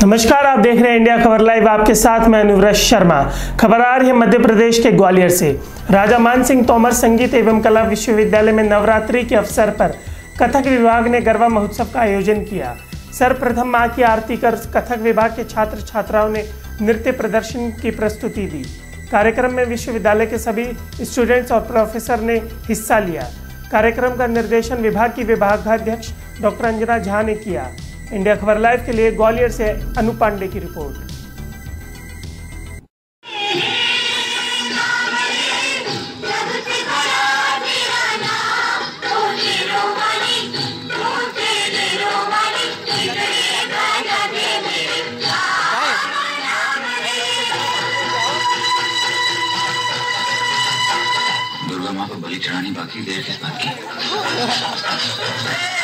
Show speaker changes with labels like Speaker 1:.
Speaker 1: नमस्कार, आप देख रहे हैं इंडिया खबर लाइव। आपके साथ मैं अनुव्रत शर्मा। खबर आ रही है मध्य प्रदेश के ग्वालियर से। राजा मान सिंह तोमर संगीत एवं कला विश्वविद्यालय में नवरात्रि के अवसर पर कथक विभाग ने गरबा महोत्सव का आयोजन किया। सर्वप्रथम मां की आरती कर कथक विभाग के छात्र छात्राओं ने नृत्य प्रदर्शन की प्रस्तुति दी। कार्यक्रम में विश्वविद्यालय के सभी स्टूडेंट्स और प्रोफेसर ने हिस्सा लिया। कार्यक्रम का निर्देशन विभाग की विभागाध्यक्ष डॉक्टर अंजना झा ने किया। इंडिया खबर लाइव के लिए ग्वालियर से अनु पांडे की रिपोर्ट।
Speaker 2: दुर्गा माँ को बलि चढ़ानी बाकी, देर किस बात की।